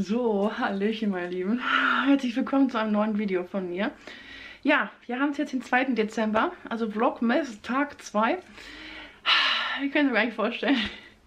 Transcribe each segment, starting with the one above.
So, hallöchen meine Lieben. Herzlich willkommen zu einem neuen Video von mir. Ja, wir haben es jetzt den 2. Dezember, also Vlogmas Tag 2. Ihr könnt mir gar nicht vorstellen.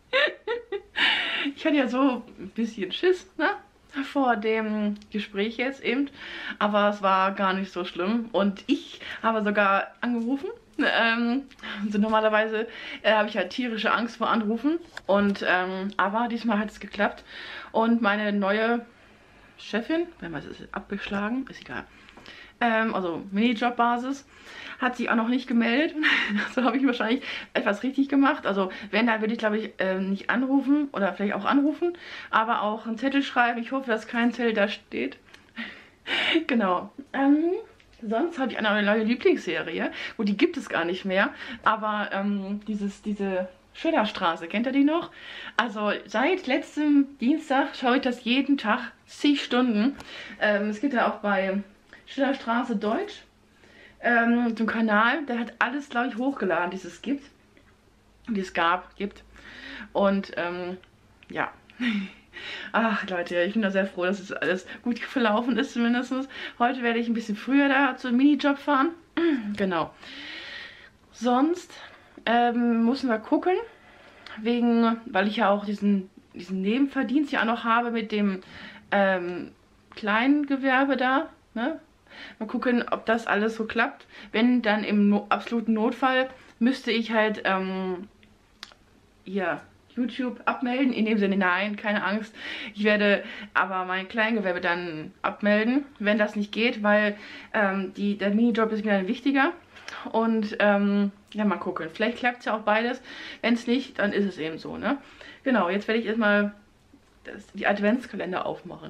Ich hatte ja so ein bisschen Schiss, ne? Vor dem Gespräch jetzt eben, aber es war gar nicht so schlimm und ich habe sogar angerufen. Also normalerweise habe ich halt tierische Angst vor Anrufen und aber diesmal hat es geklappt und meine neue Chefin, wenn man es ist abgeschlagen, ist egal, also Minijob-Basis, hat sich auch noch nicht gemeldet. So habe ich wahrscheinlich etwas richtig gemacht. Also wenn, dann würde ich glaube ich nicht anrufen oder vielleicht auch anrufen, aber auch einen Zettel schreiben. Ich hoffe, dass kein Zettel da steht. Genau. Sonst habe ich eine neue Lieblingsserie. Gut, die gibt es gar nicht mehr. Aber diese Schillerstraße, kennt ihr die noch? Also seit letztem Dienstag schaue ich das jeden Tag, zig Stunden. Es gibt ja auch bei Schillerstraße Deutsch zum Kanal. Der hat alles, glaube ich, hochgeladen, die es gibt. Die es gibt. Und ja. Ach Leute, ich bin da sehr froh, dass es alles gut verlaufen ist zumindest. Heute werde ich ein bisschen früher da zum Minijob fahren. Genau. Sonst müssen wir gucken, weil ich ja auch diesen Nebenverdienst ja auch noch habe mit dem kleinen Gewerbe da. Ne? Mal gucken, ob das alles so klappt. Wenn, dann im absoluten Notfall müsste ich halt ja, YouTube abmelden. In dem Sinne, nein, keine Angst. Ich werde aber mein Kleingewerbe dann abmelden, wenn das nicht geht, weil der Minijob ist mir dann wichtiger. Und ja, mal gucken. Vielleicht klappt es ja auch beides. Wenn es nicht, dann ist es eben so, ne? Genau, jetzt werde ich erstmal die Adventskalender aufmachen.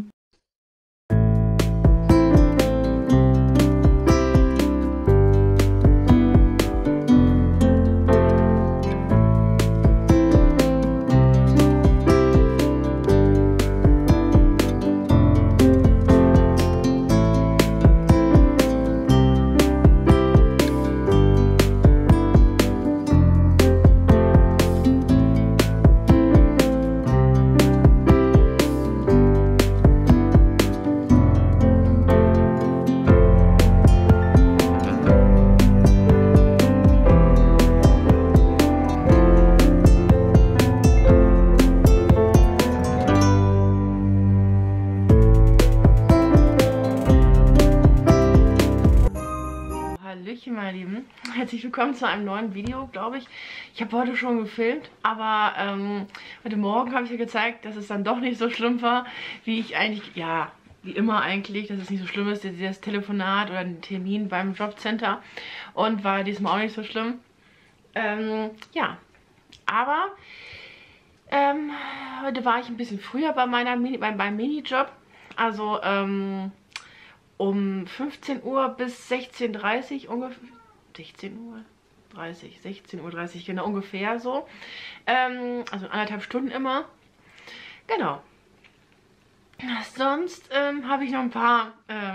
Hallöchen meine Lieben, herzlich willkommen zu einem neuen Video, glaube ich. Ich habe heute schon gefilmt, aber heute Morgen habe ich ja gezeigt, dass es dann doch nicht so schlimm war, wie ich eigentlich, ja, wie immer eigentlich, dass es nicht so schlimm ist, dieses Telefonat oder den Termin beim Jobcenter, und war diesmal auch nicht so schlimm. Ja, aber heute war ich ein bisschen früher bei beim Minijob, also um 15 Uhr bis 16:30 Uhr ungefähr. 16:30 Uhr, genau, ungefähr so. Also 1,5 Stunden immer. Genau. Sonst habe ich noch ein paar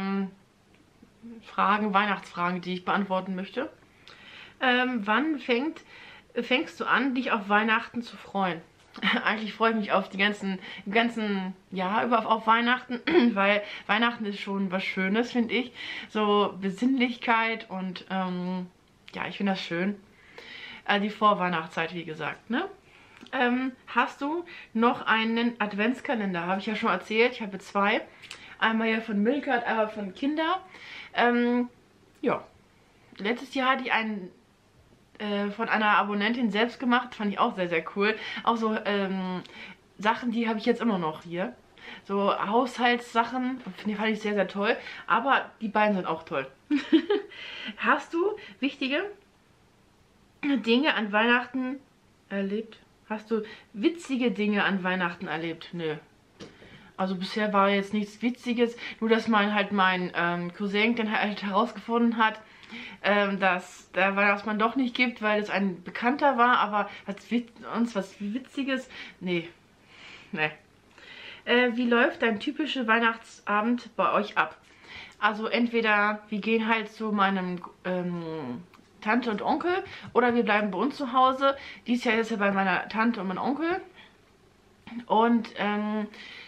Weihnachtsfragen, die ich beantworten möchte. Wann fängst du an, dich auf Weihnachten zu freuen? Eigentlich freue ich mich auf im ganzen Jahr über auf Weihnachten, weil Weihnachten ist schon was Schönes, finde ich. So Besinnlichkeit und ja, ich finde das schön. Die Vorweihnachtszeit, wie gesagt, ne? Hast du noch einen Adventskalender? Habe ich ja schon erzählt. Ich habe 2. Einmal hier von Milka und einmal von Kinder. Ja. Letztes Jahr hatte ich einen von einer Abonnentin selbst gemacht. Fand ich auch sehr, sehr cool. Auch so Sachen, die habe ich jetzt immer noch hier. So Haushaltssachen. Fand ich sehr, sehr toll. Aber die beiden sind auch toll. Hast du wichtige Dinge an Weihnachten erlebt? Hast du witzige Dinge an Weihnachten erlebt? Nö. Also bisher war jetzt nichts Witziges. Nur, dass mein Cousin dann halt herausgefunden hat, dass der Weihnachtsmann doch nicht gibt, weil es ein Bekannter war, aber was Witziges? Nee. Nee. Wie läuft dein typischer Weihnachtsabend bei euch ab? Also entweder wir gehen halt zu meinem Tante und Onkel oder wir bleiben bei uns zu Hause. Dieses Jahr ist ja bei meiner Tante und meinem Onkel. Und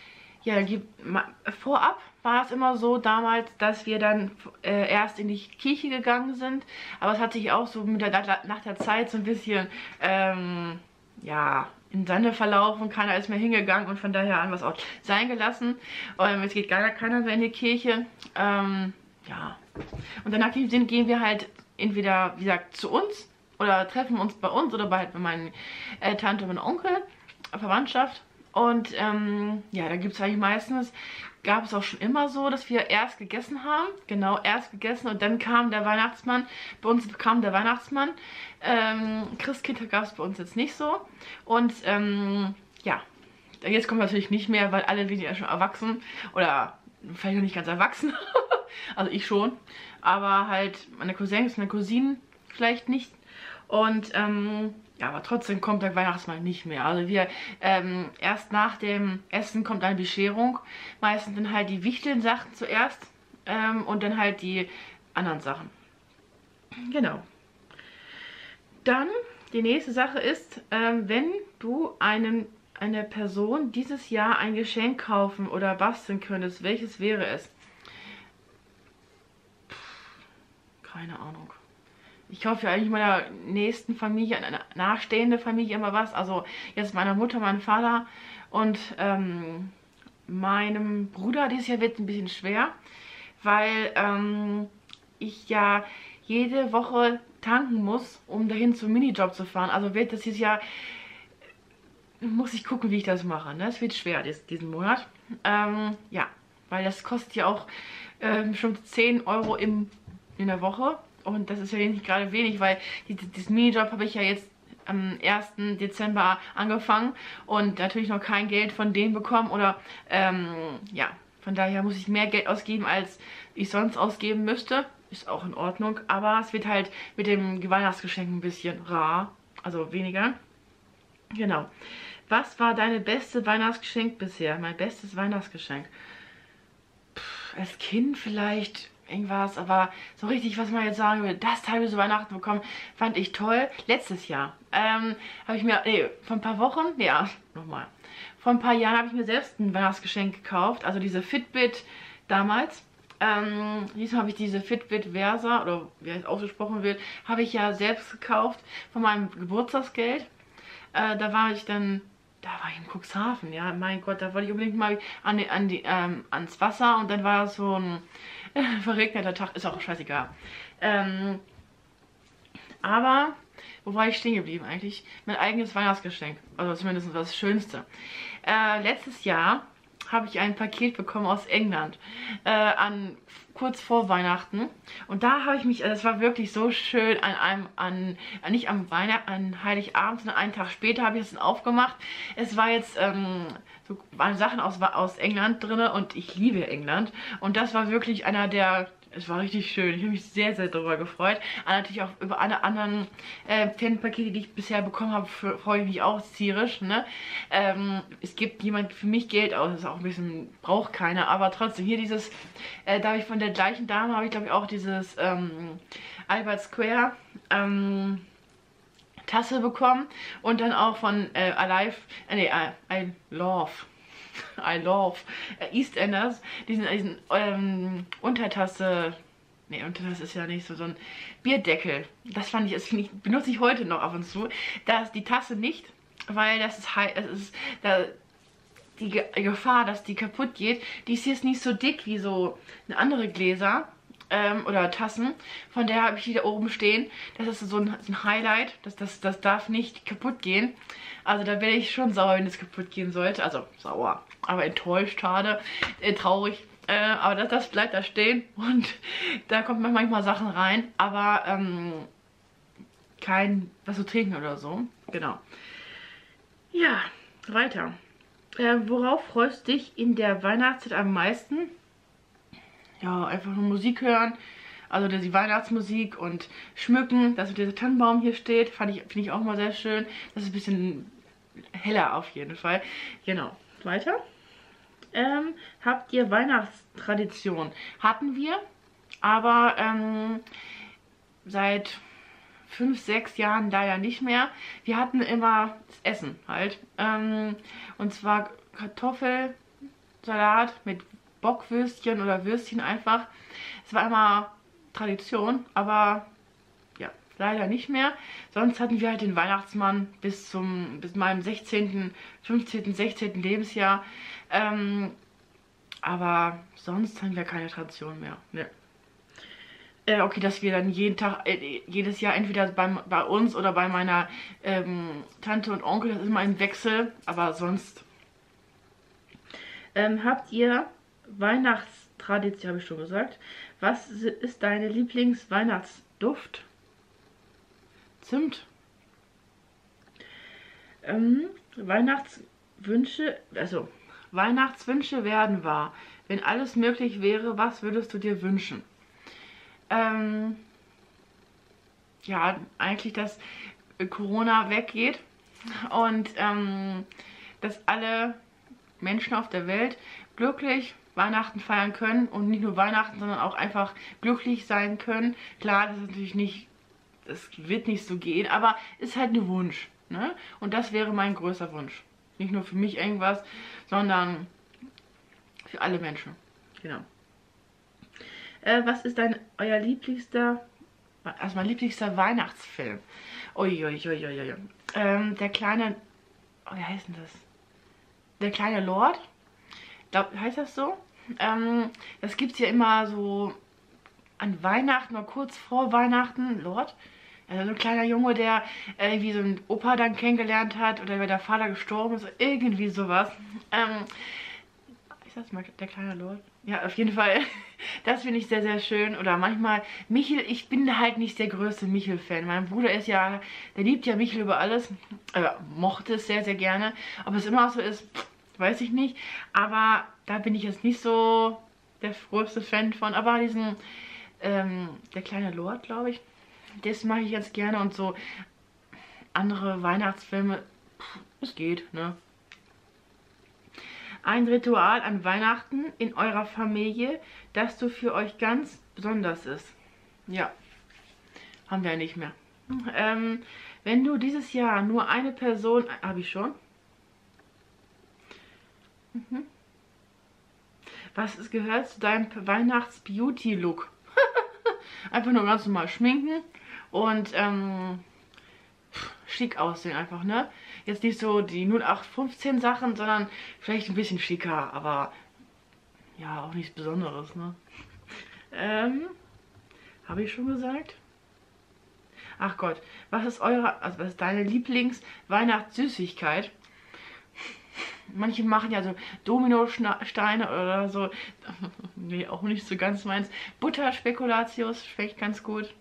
Ja, vorab war es immer so damals, dass wir dann erst in die Kirche gegangen sind. Aber es hat sich auch so nach der Zeit so ein bisschen, ja, in Sande verlaufen. Keiner ist mehr hingegangen und von daher an was auch sein gelassen. Es geht keiner mehr in die Kirche. Ja. Und danach gehen wir halt entweder, wie gesagt, zu uns oder treffen uns bei uns oder bei meinen Tante und meinem Onkel, Verwandtschaft. Und ja, da gibt es eigentlich meistens, gab es auch schon immer so, dass wir erst gegessen haben. Genau, erst gegessen und dann kam der Weihnachtsmann. Bei uns kam der Weihnachtsmann. Christkind gab es bei uns jetzt nicht so. Und ja, jetzt kommt natürlich nicht mehr, weil alle sind ja schon erwachsen. Oder vielleicht noch nicht ganz erwachsen. Also ich schon. Aber halt meine Cousins, meine Cousinen vielleicht nicht. Und ja, aber trotzdem kommt der Weihnachtsmann nicht mehr. Also wir, erst nach dem Essen kommt eine Bescherung. Meistens dann halt die wichtigen Sachen zuerst und dann halt die anderen Sachen. Genau. Dann, die nächste Sache ist, wenn du einer Person dieses Jahr ein Geschenk kaufen oder basteln könntest, welches wäre es? Keine Ahnung. Ich hoffe ja eigentlich meiner nächsten Familie, einer nachstehenden Familie immer was. Also jetzt meiner Mutter, meinem Vater und meinem Bruder. Dieses Jahr wird es ein bisschen schwer, weil ich ja jede Woche tanken muss, um dahin zum Minijob zu fahren. Also wird das dieses Jahr, muss ich gucken, wie ich das mache. Ne? Es wird schwer diesen Monat. Ja, weil das kostet ja auch schon 10 Euro in der Woche. Und das ist ja nicht gerade wenig, weil diesen Minijob habe ich ja jetzt am 1. Dezember angefangen und natürlich noch kein Geld von denen bekommen. Oder ja, von daher muss ich mehr Geld ausgeben, als ich sonst ausgeben müsste. Ist auch in Ordnung, aber es wird halt mit dem Weihnachtsgeschenk ein bisschen rar, also weniger. Genau. Was war deine beste Weihnachtsgeschenk bisher? Mein bestes Weihnachtsgeschenk? Als Kind vielleicht irgendwas, aber so richtig, was man jetzt sagen will, das Teil zu Weihnachten bekommen, fand ich toll. Letztes Jahr habe ich mir, nee, vor ein paar Wochen, ja, nochmal, vor ein paar Jahren habe ich mir selbst ein Weihnachtsgeschenk gekauft, also diese Fitbit damals. Diesmal habe ich diese Fitbit Versa, oder wie es ausgesprochen wird, habe ich ja selbst gekauft von meinem Geburtstagsgeld. Da war ich in Cuxhaven, ja, mein Gott, da wollte ich unbedingt mal ans Wasser und dann war das so ein verregneter Tag, ist auch scheißegal. Aber, wo war ich stehen geblieben eigentlich? Mein eigenes Weihnachtsgeschenk, also zumindest das Schönste. Letztes Jahr habe ich ein Paket bekommen aus England, kurz vor Weihnachten. Und da habe ich mich, das war wirklich so schön, nicht am an Heiligabend, sondern einen Tag später habe ich es dann aufgemacht. Es war jetzt, so waren Sachen aus England drin und ich liebe England. Und das war wirklich es war richtig schön. Ich habe mich sehr, sehr darüber gefreut. Natürlich auch über alle anderen Fanpakete, die ich bisher bekommen habe, freue ich mich auch tierisch. Ne? Es gibt jemand für mich Geld aus, das ist auch ein bisschen, braucht keiner, aber trotzdem, hier dieses, da habe ich von der gleichen Dame, habe ich glaube ich auch dieses Albert Square Tasse bekommen und dann auch von I Love EastEnders, diesen Untertasse, ne, Untertasse ist ja nicht so ein Bierdeckel. Das benutze ich heute noch ab und zu. Da ist die Tasse nicht, weil das ist die Gefahr, dass die kaputt geht, die ist jetzt nicht so dick wie so eine andere Gläser. Oder Tassen. Von der habe ich die da oben stehen. Das ist so ein Highlight. Das darf nicht kaputt gehen. Also da wäre ich schon sauer, wenn es kaputt gehen sollte. Also sauer, aber enttäuscht, schade, traurig. Aber das bleibt da stehen. Und da kommt manchmal Sachen rein. Aber kein was zu trinken oder so. Genau. Ja, weiter. Worauf freust du dich in der Weihnachtszeit am meisten? Ja, einfach nur Musik hören, also die Weihnachtsmusik und schmücken, dass dieser Tannenbaum hier steht, finde ich auch mal sehr schön. Das ist ein bisschen heller auf jeden Fall. Genau, weiter. Habt ihr Weihnachtstradition? Hatten wir, aber seit 5, 6 Jahren leider nicht mehr. Wir hatten immer das Essen halt. Und zwar Salat mit Bockwürstchen oder Würstchen einfach. Es war immer Tradition, aber ja, leider nicht mehr. Sonst hatten wir halt den Weihnachtsmann bis meinem 16., 15., 16. Lebensjahr. Aber sonst haben wir keine Tradition mehr. Ne. Okay, dass wir dann jeden Tag, jedes Jahr entweder bei uns oder bei meiner Tante und Onkel, das ist immer ein Wechsel, aber sonst. Habt ihr Weihnachtstradition, habe ich schon gesagt. Was ist deine Lieblingsweihnachtsduft? Zimt. Weihnachtswünsche werden wahr. Wenn alles möglich wäre, was würdest du dir wünschen? Ja, eigentlich, dass Corona weggeht und dass alle Menschen auf der Welt glücklich Weihnachten feiern können und nicht nur Weihnachten, sondern auch einfach glücklich sein können. Klar, das ist natürlich nicht, das wird nicht so gehen, aber ist halt ein Wunsch, ne? Und das wäre mein größter Wunsch. Nicht nur für mich irgendwas, sondern für alle Menschen. Genau. Was ist euer lieblichster, also mein lieblichster Weihnachtsfilm? Uiuiuiui. Der kleine, oh, wie heißt denn das? Der kleine Lord? Heißt das so? Das gibt es ja immer so an Weihnachten oder kurz vor Weihnachten. Lord? Also so ein kleiner Junge, der irgendwie so einen Opa dann kennengelernt hat oder weil der Vater gestorben ist. Irgendwie sowas. Ist das mal der kleine Lord? Ja, auf jeden Fall. Das finde ich sehr, sehr schön. Oder manchmal Michel. Ich bin halt nicht der größte Michel-Fan. Mein Bruder ist ja, der liebt ja Michel über alles. Mochte es sehr, sehr gerne. Ob es immer so ist, weiß ich nicht. Aber da bin ich jetzt nicht so der größte Fan von. Aber diesen, der kleine Lord, glaube ich, das mache ich jetzt gerne. Und so andere Weihnachtsfilme, es geht, ne? Ein Ritual an Weihnachten in eurer Familie, das so für euch ganz besonders ist. Ja, haben wir ja nicht mehr. Wenn du dieses Jahr nur eine Person... Habe ich schon? Was gehört zu deinem Weihnachts-Beauty-Look? Einfach nur ganz normal schminken und schick aussehen einfach, ne? Jetzt nicht so die 0815 Sachen, sondern vielleicht ein bisschen schicker, aber ja, auch nichts Besonderes, ne? Habe ich schon gesagt? Ach Gott, was ist was ist deine Lieblings-Weihnachtssüßigkeit? Manche machen ja so Dominosteine oder so. Nee, auch nicht so ganz meins. Butterspekulatius, vielleicht ganz gut.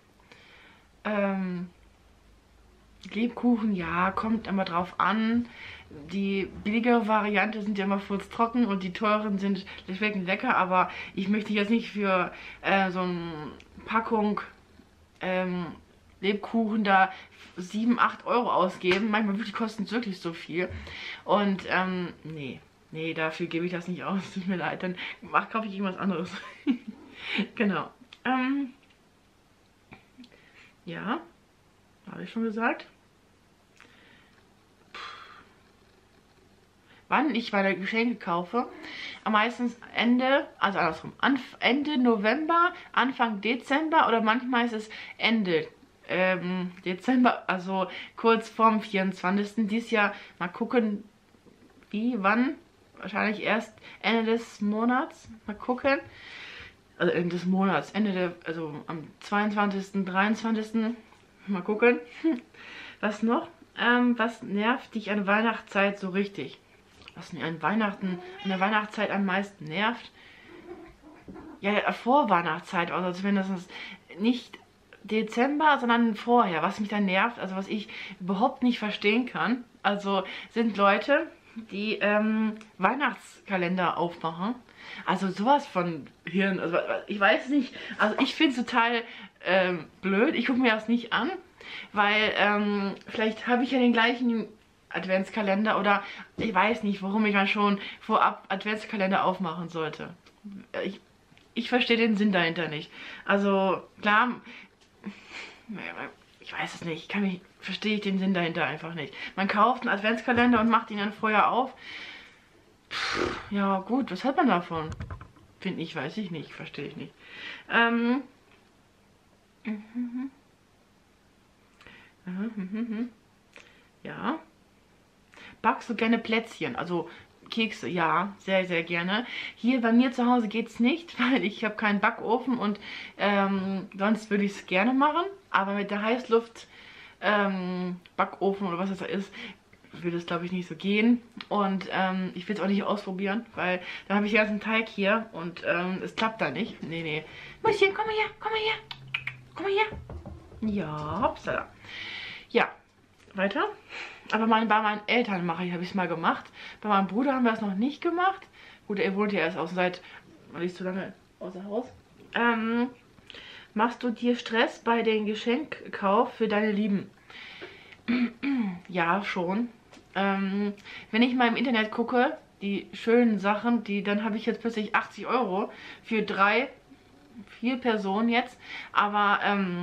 Lebkuchen, ja, kommt immer drauf an. Die billigere Variante sind ja immer furztrocken und die teuren schmecken lecker, aber ich möchte jetzt nicht für so eine Packung Lebkuchen da 7, 8 Euro ausgeben. Manchmal wirklich kosten es wirklich so viel. Und nee, dafür gebe ich das nicht aus. Tut mir leid, dann kaufe ich irgendwas anderes. Genau. Ja, habe ich schon gesagt. Wann ich meine Geschenke kaufe? Am meisten Ende, also andersrum, Ende November, Anfang Dezember oder manchmal ist es Ende Dezember, also kurz vorm 24. Dieses Jahr mal gucken, wann. Wahrscheinlich erst Ende des Monats. Mal gucken. Also Ende des Monats, also am 22., 23. Mal gucken. Was noch? Was nervt dich an Weihnachtszeit so richtig? Was mir an der Weihnachtszeit am meisten nervt? Ja, vor Weihnachtszeit, also wenn das nicht Dezember, sondern vorher, was mich dann nervt, also was ich überhaupt nicht verstehen kann, also sind Leute, die Weihnachtskalender aufmachen. Also sowas von Hirn, also ich weiß nicht, also ich finde es total blöd, ich gucke mir das nicht an, weil vielleicht habe ich ja den gleichen Adventskalender oder ich weiß nicht, warum ich dann schon vorab Adventskalender aufmachen sollte. Ich verstehe den Sinn dahinter nicht. Also klar, ich weiß es nicht, verstehe ich den Sinn dahinter einfach nicht. Man kauft einen Adventskalender und macht ihn dann vorher auf. Ja gut, was hat man davon? Finde ich, weiß ich nicht, verstehe ich nicht. Ja. Backst du gerne Plätzchen? Also Kekse, ja, sehr, sehr gerne. Hier bei mir zu Hause geht es nicht, weil ich habe keinen Backofen und sonst würde ich es gerne machen. Aber mit der Heißluft Backofen oder was das da ist, würde es glaube ich nicht so gehen. Und ich will es auch nicht ausprobieren, weil dann habe ich den ganzen Teig hier und es klappt da nicht. Nee, nee. Mäuschen, komm mal her, komm mal her. Komm mal her. Ja, hoppsala. Ja, weiter. Aber bei meinen Eltern habe ich es mal gemacht. Bei meinem Bruder haben wir es noch nicht gemacht. Gut, er wohnt ja erst auch seit, nicht so lange außer Haus. Machst du dir Stress bei den Geschenkkauf für deine Lieben? Ja, schon. Wenn ich mal im Internet gucke, die schönen Sachen, dann habe ich jetzt plötzlich 80 € für 4 Personen jetzt. Aber,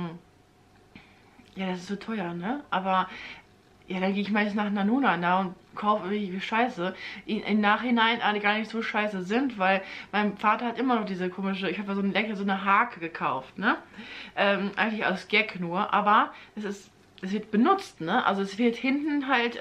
ja, das ist so teuer, ne? Aber, ja, dann gehe ich meistens nach Nanuna da und kaufe irgendwie Scheiße. Im Nachhinein alle gar nicht so scheiße sind, weil mein Vater hat immer noch diese komische, ich habe ja so eine Hake gekauft, ne? Eigentlich als Gag nur, aber es wird benutzt, ne? Also es wird hinten halt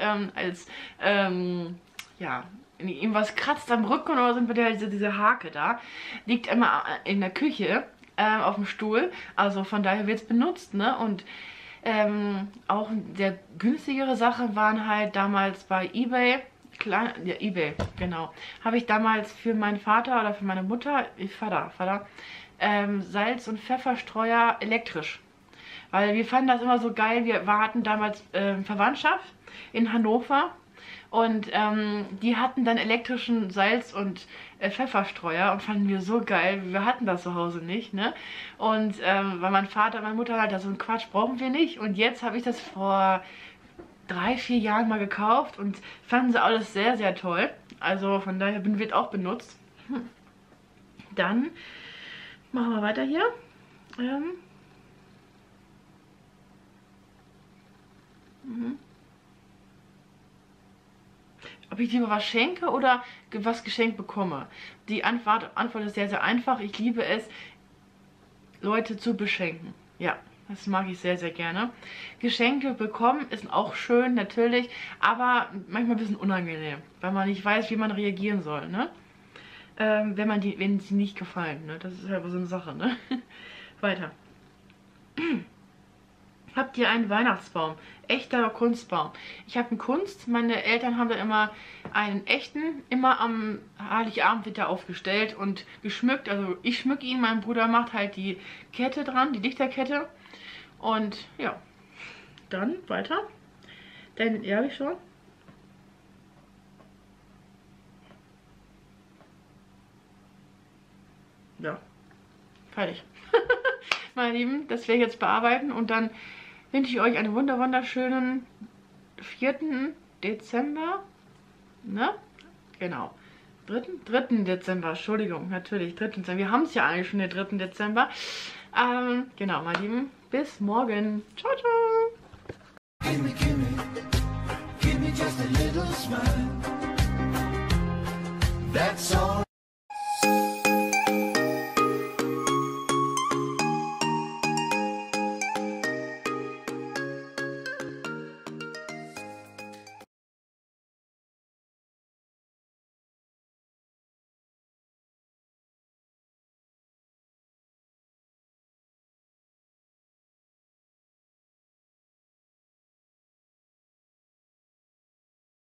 ja, wenn irgendwas kratzt am Rücken oder so, wird halt diese Hake da. Liegt immer in der Küche auf dem Stuhl, also von daher wird es benutzt, ne? Und auch sehr günstigere Sachen waren halt damals bei eBay. Klar, ja, eBay, genau. Habe ich damals für meinen Vater oder für meine Mutter, Vater, Salz- und Pfefferstreuer elektrisch. Weil wir fanden das immer so geil. Wir hatten damals Verwandtschaft in Hannover. Und die hatten dann elektrischen Salz- und Pfefferstreuer und fanden wir so geil. Wir hatten das zu Hause nicht, ne? Und weil mein Vater und meine Mutter halt, so einen Quatsch brauchen wir nicht. Und jetzt habe ich das vor 3, 4 Jahren mal gekauft und fanden sie alles sehr, sehr toll. Also von daher wird auch benutzt. Dann machen wir weiter hier. Ob ich lieber was schenke oder was geschenkt bekomme? Die Antwort ist sehr, sehr einfach. Ich liebe es, Leute zu beschenken. Ja, das mag ich sehr, sehr gerne. Geschenke bekommen ist auch schön, natürlich, aber manchmal ein bisschen unangenehm, weil man nicht weiß, wie man reagieren soll, ne? Wenn sie nicht gefallen, ne? Das ist halt so eine Sache, ne? Weiter. Habt ihr einen Weihnachtsbaum? Echter Kunstbaum. Ich habe einen Kunst. Meine Eltern haben da immer einen echten. Immer am Heiligabend wird er aufgestellt und geschmückt. Also ich schmücke ihn. Mein Bruder macht halt die Kette dran, die Lichterkette. Und ja, dann weiter. Denn, ja, habe ich schon. Ja, fertig. Meine Lieben, das werde ich jetzt bearbeiten und dann wünsche ich euch einen wunderschönen 4. Dezember, ne? Genau. 3. Dezember, Entschuldigung, natürlich, 3. Dezember. Wir haben es ja eigentlich schon den 3. Dezember. Genau, meine Lieben, bis morgen. Ciao, ciao. Give me just a little smile. That's all.